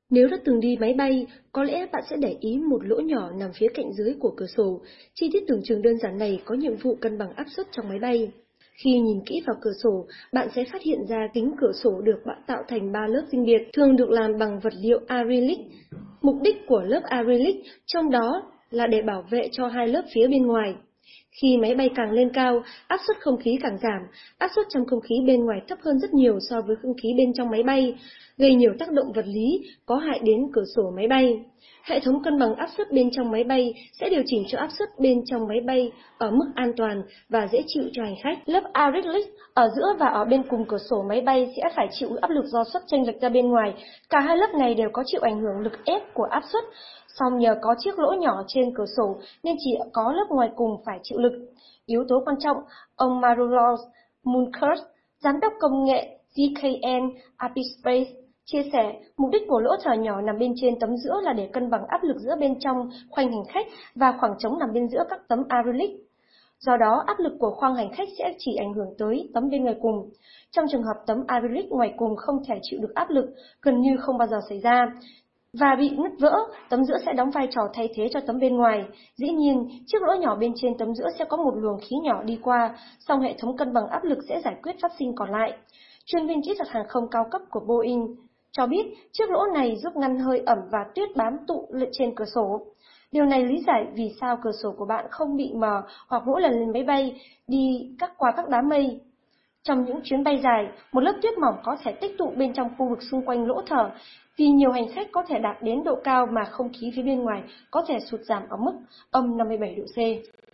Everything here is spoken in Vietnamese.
Nếu đã từng đi máy bay, có lẽ bạn sẽ để ý một lỗ nhỏ nằm phía cạnh dưới của cửa sổ. Chi tiết tưởng chừng đơn giản này có nhiệm vụ cân bằng áp suất trong máy bay. Khi nhìn kỹ vào cửa sổ, bạn sẽ phát hiện ra kính cửa sổ được tạo thành 3 lớp riêng biệt, thường được làm bằng vật liệu acrylic. Mục đích của lớp acrylic trong đó là để bảo vệ cho hai lớp phía bên ngoài. Khi máy bay càng lên cao, áp suất không khí càng giảm, áp suất trong không khí bên ngoài thấp hơn rất nhiều so với không khí bên trong máy bay, gây nhiều tác động vật lý có hại đến cửa sổ máy bay. Hệ thống cân bằng áp suất bên trong máy bay sẽ điều chỉnh cho áp suất bên trong máy bay ở mức an toàn và dễ chịu cho hành khách. Lớp acrylic ở giữa và ở bên cùng cửa sổ máy bay sẽ phải chịu áp lực do suất chênh lệch ra bên ngoài. Cả hai lớp này đều có chịu ảnh hưởng lực ép của áp suất, song nhờ có chiếc lỗ nhỏ trên cửa sổ nên chỉ có lớp ngoài cùng phải chịu lực. Yếu tố quan trọng, ông Maroulos Munkers, giám đốc công nghệ GKN Aerospace, chia sẻ, mục đích của lỗ thở nhỏ nằm bên trên tấm giữa là để cân bằng áp lực giữa bên trong khoang hành khách và khoảng trống nằm bên giữa các tấm acrylic. Do đó, áp lực của khoang hành khách sẽ chỉ ảnh hưởng tới tấm bên ngoài cùng. Trong trường hợp tấm acrylic ngoài cùng không thể chịu được áp lực, gần như không bao giờ xảy ra, và bị nứt vỡ, tấm giữa sẽ đóng vai trò thay thế cho tấm bên ngoài. Dĩ nhiên, chiếc lỗ nhỏ bên trên tấm giữa sẽ có một luồng khí nhỏ đi qua, song hệ thống cân bằng áp lực sẽ giải quyết phát sinh còn lại. Chuyên viên kỹ thuật hàng không cao cấp của Boeing cho biết chiếc lỗ này giúp ngăn hơi ẩm và tuyết bám tụ trên cửa sổ. Điều này lý giải vì sao cửa sổ của bạn không bị mờ hoặc mỗi lần lên máy bay đi qua các đám mây. Trong những chuyến bay dài, một lớp tuyết mỏng có thể tích tụ bên trong khu vực xung quanh lỗ thở, vì nhiều hành khách có thể đạt đến độ cao mà không khí phía bên ngoài có thể sụt giảm ở mức -57 độ C.